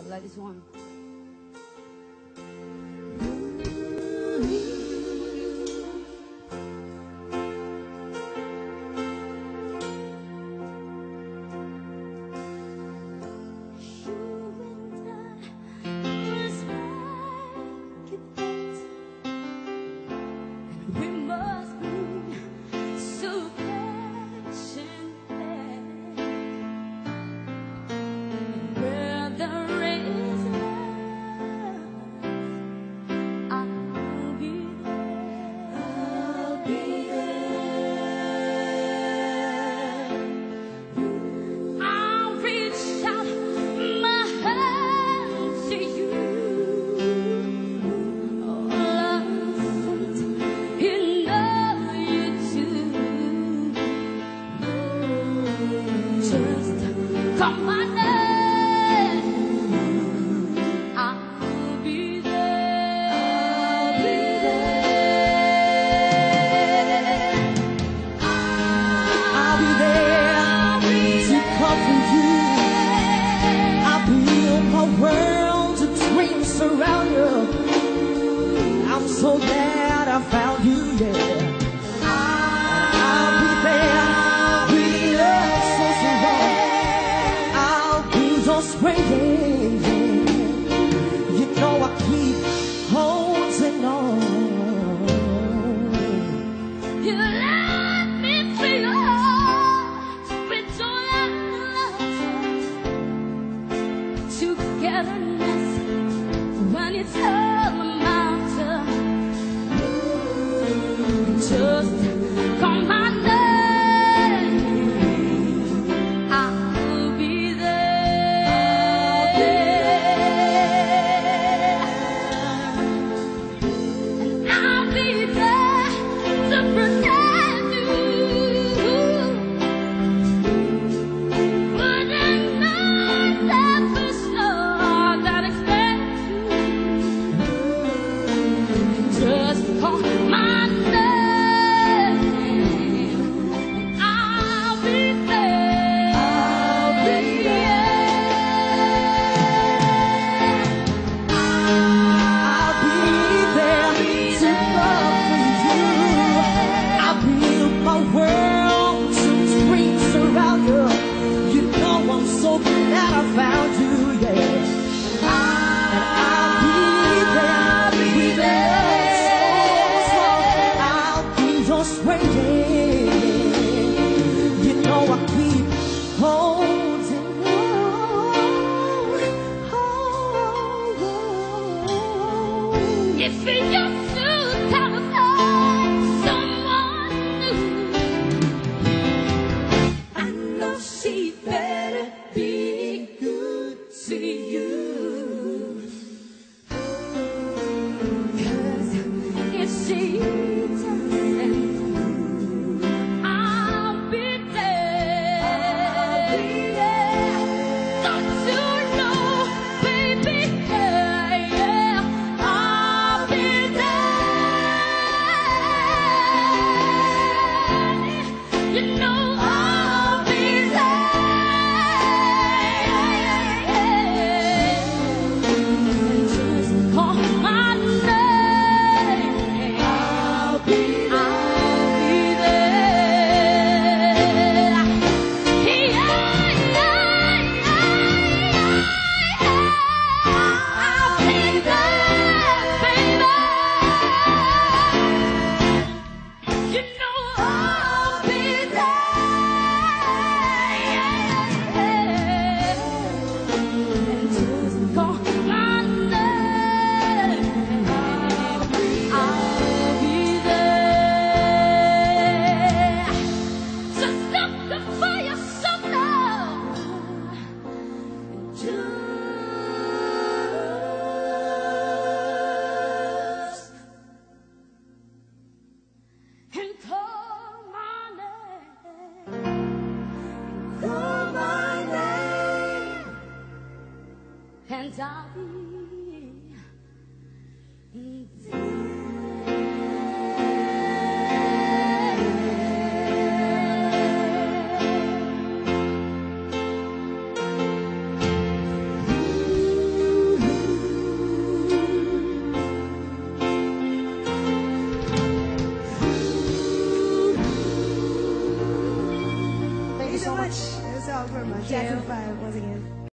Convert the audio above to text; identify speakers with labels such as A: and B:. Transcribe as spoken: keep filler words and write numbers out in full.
A: like this one.
B: So glad I found you, yeah. I'll be there, we love so so long. I'll be just waiting. You know I keep holding on.
A: You let me feel with your love, togetherness when it's all amounts to. Just call my name, I'll be there, and I'll be there to protect you. But I know that for sure that expect you. Just call my and I'll be there.
C: much. That's all for my Jackson five once again.